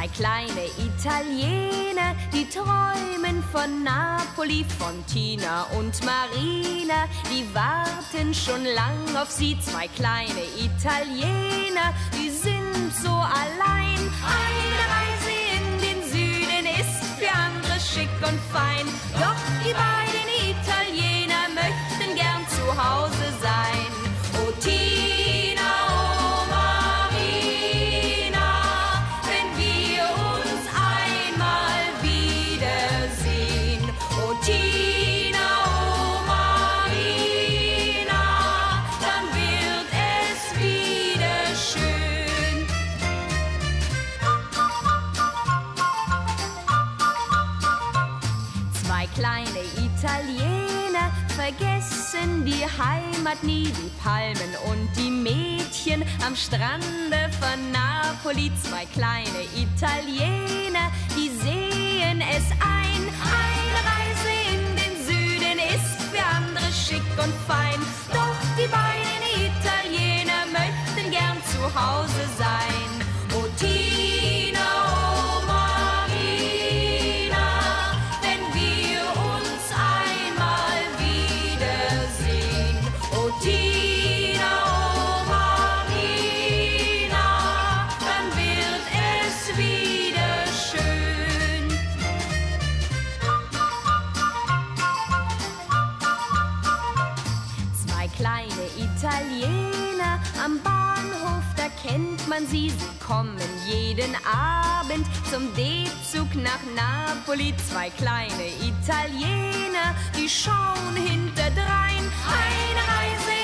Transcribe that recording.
kleine Italiener, die träumen von Napoli, von Tina und Marina. Die warten schon lang auf sie, zwei kleine Italiener, die sind so allein. Eine Reise in den Süden ist für andere schick und fein, doch die beiden Italiener möchten gern zu Hause sein. Oh Tina, oh Marina, wenn wir uns einmal wiedersehen. Oh Tina, oh Marina, dann wird es wieder schön. Zwei kleine Italiener vergessen die Heimat nie, die Palmen und die Mädchen am Strande von Napoli. Zwei kleine Italiener, die sehen es ein. Eine Reise in den Süden ist für andere schick und fein, doch die beiden Italiener möchten gern zu Hause sein. Oh Tina, oh Marina, wenn wir uns einmal wiedersehen. Oh Tina, oh Marina, dann wird es wieder schön. Zwei kleine Italiener am Bahnhof, da kennt man sie, sie kommen jeden Abend zum D-Zug nach Napoli. Zwei kleine Italiener, die schauen hinterdrein. Eine Reise